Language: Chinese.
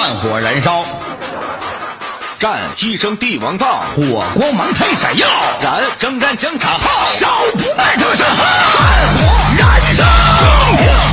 炭火燃烧， 战一声帝王道， 火光芒太闪耀， 燃征战疆场号， 少不卖这是炭火燃烧。